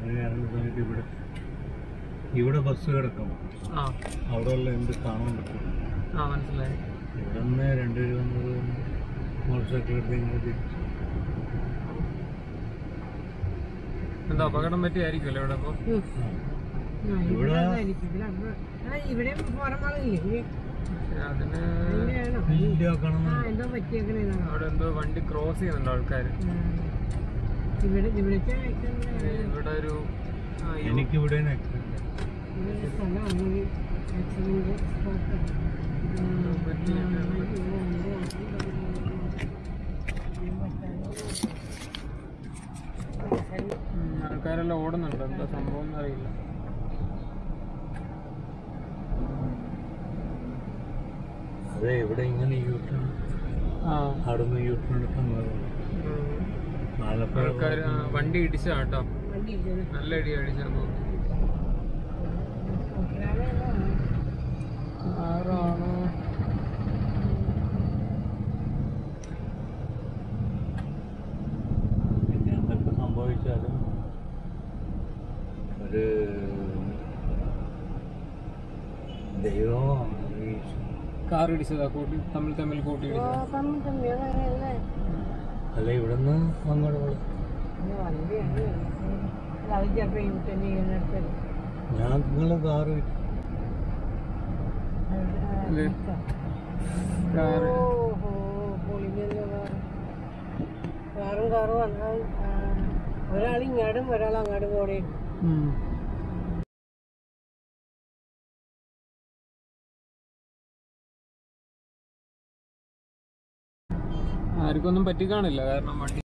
സമയത്ത് ഇവിടെ ബസ് കിടക്കും. അവിടെ ഉള്ള എന്ത് കാണാൻ പറ്റും. മനസ്സിലായി. ഇവിടെ നിന്ന് രണ്ടുപേര് വന്നത് മോട്ടോർ സൈക്കിൾ എടുത്ത് ഇങ്ങനെ തിരിച്ചു. എന്താ അപകടം പറ്റിയായിരിക്കുമല്ലോ ഇവിടെ? അപ്പൊ അവിടെ എന്തോ വണ്ടി ക്രോസ് ചെയ്യുന്നുണ്ട് ആൾക്കാര്. ഇവിടെ ഒരു എനിക്കിവിടെ ആൾക്കാരെല്ലാം ഓടുന്നുണ്ട്. എന്താ സംഭവം എന്നറിയില്ല. അതെ, ഇവിടെ ഇങ്ങനെ യൂട്ടേൺ, അവിടുന്ന് യൂട്ടേൺ എടുക്കാൻ ആൾക്കാർ വണ്ടി ഇടിച്ചാ കേട്ടോ. നല്ല ഇടി അടിച്ചാ തോന്നുന്നു. ആറാണോ? പിന്നെ എന്തൊക്കെ സംഭവിച്ചാലും ഒരു ദൈവമോ കാർ ഇടിച്ചതാ, കൂട്ടി തമ്മിൽ കൂട്ടി ഇടിച്ചതാ. അല്ല, ഇവിടുന്ന് അങ്ങോട്ട് ഞങ്ങള് കാറ് ഒരാളിങ്ങാടും ഒരാളങ്ങാടും പോണേ. ആർക്കൊന്നും പറ്റി കാണില്ല, കാരണം വണ്ടി